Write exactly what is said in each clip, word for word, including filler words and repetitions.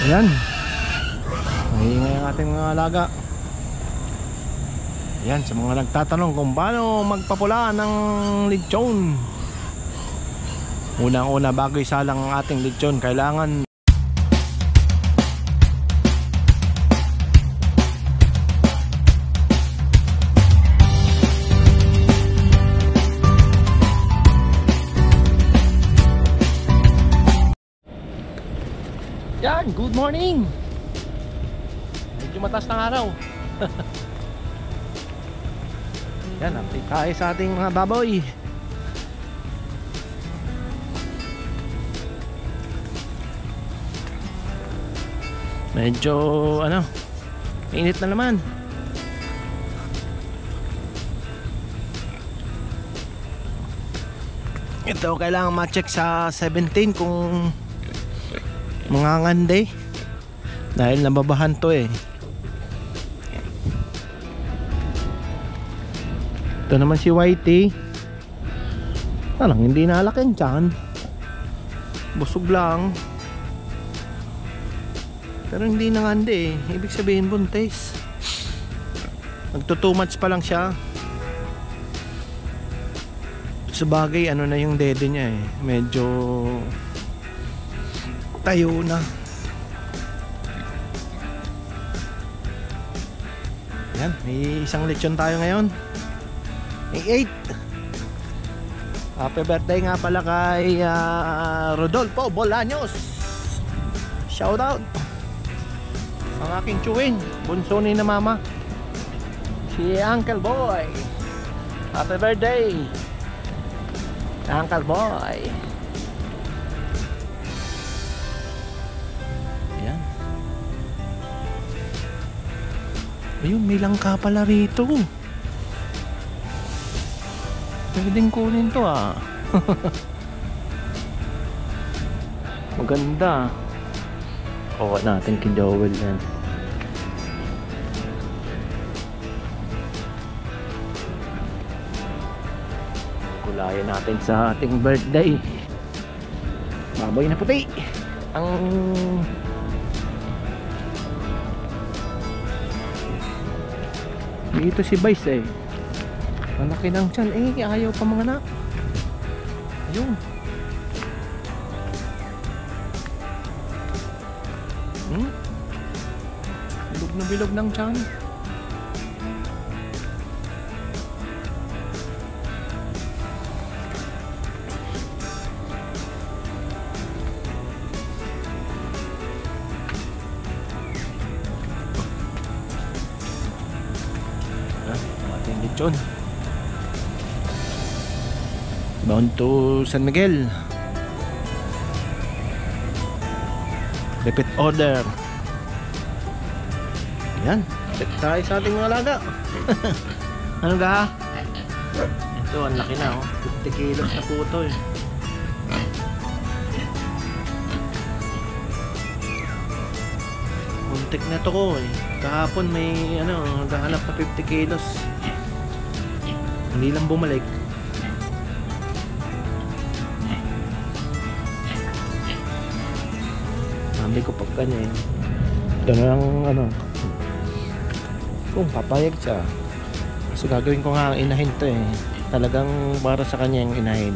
Ayan, maingay ang ating mga alaga. Ayan, sa mga nagtatanong kung paano magpapula ng lechon, unang-una bago isalang ang ating lechon, kailangan yan, good morning. Medyo mataas ng araw. Yan, update tayo sa ating mga baboy. Medyo ano, init na naman. Ito kailangan ma-check sa seventeen kung mga ngande, dahil nababahan to eh. Ito naman si Whitey, parang hindi nalaki ang tiyan, busog lang, pero hindi na ngande eh. Ibig sabihin buntis, nagto two months pa lang siya. Sabagay ano na yung dede niya eh, medyo tayo na. Yan, may isang lechon tayo ngayon, may eight. Happy birthday nga pala kay uh, Rodolfo Bolaños. Shout out. Ang aking chewing, bunso ni na mama, si Uncle Boy. Happy birthday Uncle Boy. Ayun, may langka pala rito. Pwedeng kunin to ah. Maganda. Kuha natin kay Joel yan. Kulayan natin sa ating birthday. Baboy na puti. Ang dito si Vice eh, malaki ng tiyan eh, ayaw pa mga anak. Ayun. Hmm? Bilog na bilog ng tiyan. Lechon bound to San Miguel. Repeat order. Yan, check tayo sa ating mga alaga. Ano ga? Ito, ang laki na oh, fifty kilos na po ito eh. Muntik na to ko eh. Kahapon may ano, naghahanap na fifty kilos, hindi lang bumalik. Sabi ko pag ganyan, ito na lang ano, kung papayag siya. So gagawin ko nga ang inahin to eh, talagang para sa kanya yung inahin.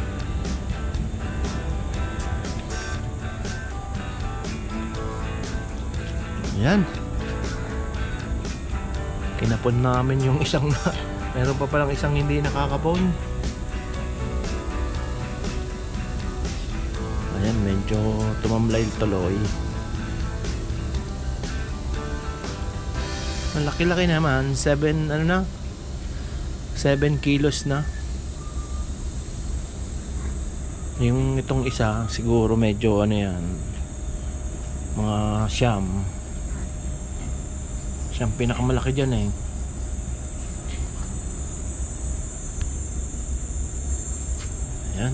Yan, kinapon namin yung isang na, meron pa palang isang hindi nakakapon. Ayan, medyo tumamlay tuloy. Ang laki-laki naman, seven ano na, seven kilos na. Yung itong isa siguro medyo ano yan, mga siyam. Siyang pinakamalaki dyan eh. Ayan.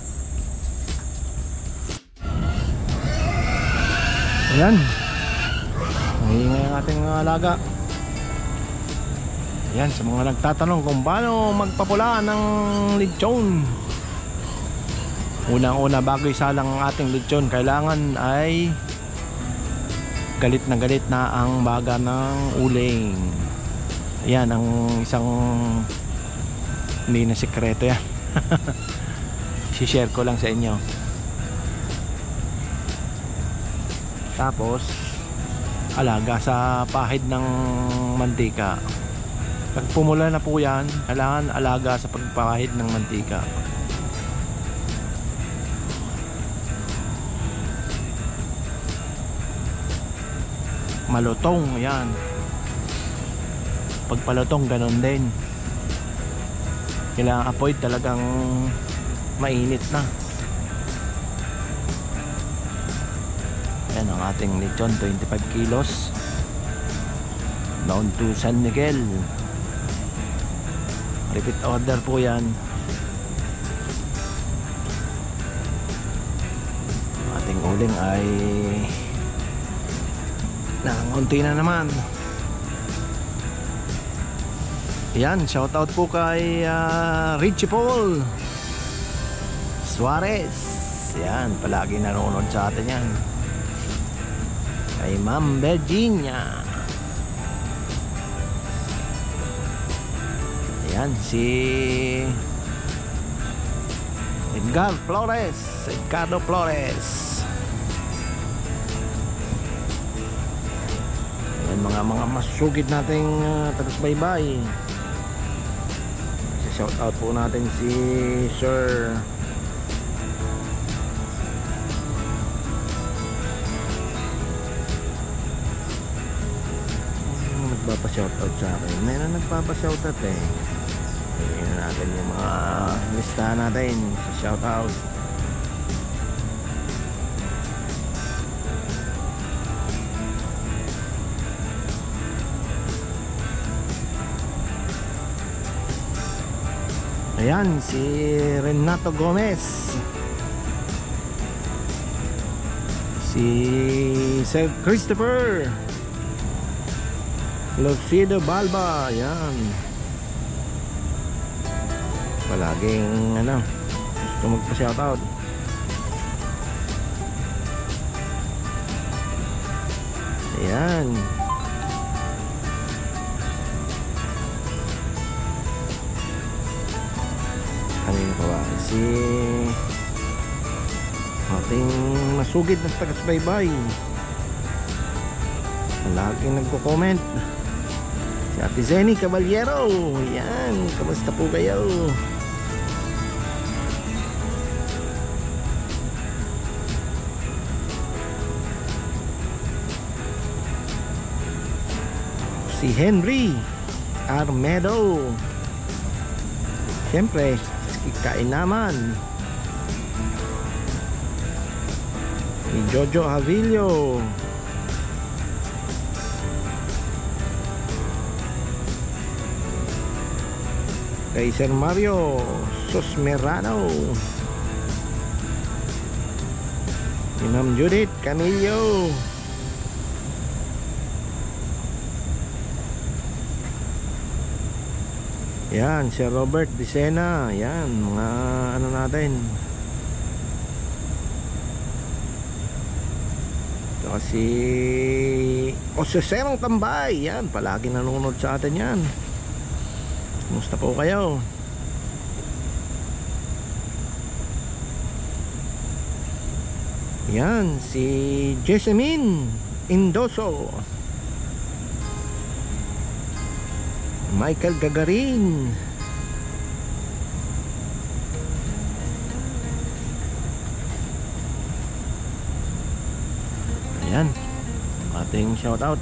Ayan, maingay ang ating mga alaga. Ayan, sa mga nagtatanong kung paano magpapula ng lechon, unang-una bago isalang ang ating lechon, kailangan ay galit na galit na ang baga ng uling. Ayan ang isang hindi na sikreto yan. Si-share ko lang sa inyo. Tapos alaga sa pahid ng mantika. Pag pumula na po yan, kailangan alaga sa pagpahid ng mantika. Malutong, yan. Pag palutong, ganon din. Kailangan apoy talagang mainit na. Yan ang ating lechon, twenty-five kilos. Down to San Miguel. Repeat order po yan. Ating uling ay nangunti na naman. Yan, shoutout po kay uh, Richie Paul Suarez. Yan, palagi nanonood sa atin yan. Kay Ma'am Virginia. Yan, si Edgar Flores, Edgardo Flores. Yan, mga mga masugid nating uh, tagasbaybay. Shout out po natin si Sir nagpapa-shoutout sa akin. Meron nagpapa-shoutout eh. Tingnan natin yung mga listahan natin sa shoutout. Ayan, si Renato Gomez, si Sir Christopher Lucido Balba. Ayan, palaging ano, gusto magpa-shoutout. Ayan, kanina pa ba si ating masugid na tagasbaybay, laging nagko-comment, si Ate Zenny Caballero. Yan, kamusta po kayo? Si Henry Armedo, siyempre kain naman. Ni Jojo Avilio, kay Sir Mario Sosmerano, ni Ma'am Judith Camillo, yan, si Robert Dicena. Yan, mga ano natin. Ito si Oseserong Tambay. Yan, palagi nanonood sa atin yan. Kumusta po kayo? Yan, si Jessamine Indoso, Michael Gagarin, ayan, ating shoutout.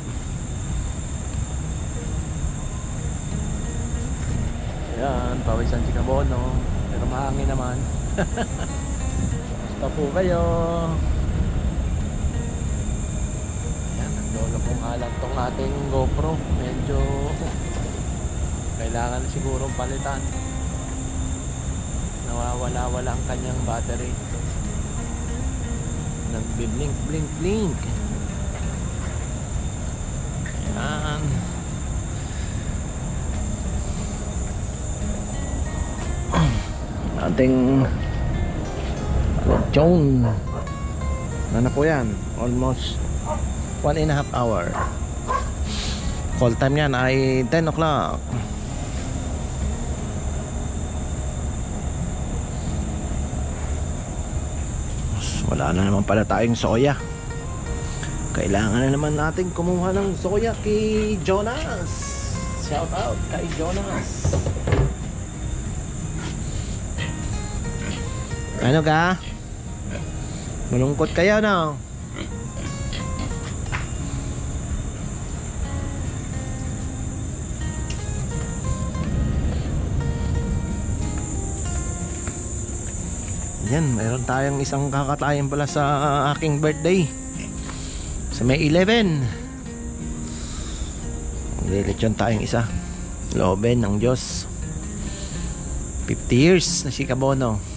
Ayan, pawisan si Kabono, pero mahangin naman. Basta po kayo. Ayan, nagdolo pong halang tong ating GoPro. Medyo kailangan siguro palitan. Nawawala-wala ang kanyang battery. Nagbi-blink blink blink. Ayan. Ating lechon. Ano na po yan? Almost One and a half hour. Call time yan ay ten o'clock. Wala na naman pala tayong soya. Kailangan na naman natin kumuha ng soya kay Jonas. Shout out kay Jonas. Ano ka? Malungkot kayo, no? Yan, mayroon tayong isang kakatayin pala sa aking birthday sa May eleven. Maglilitsyon tayong isa. Loobin ng Diyos. Fifty years na si Kabono.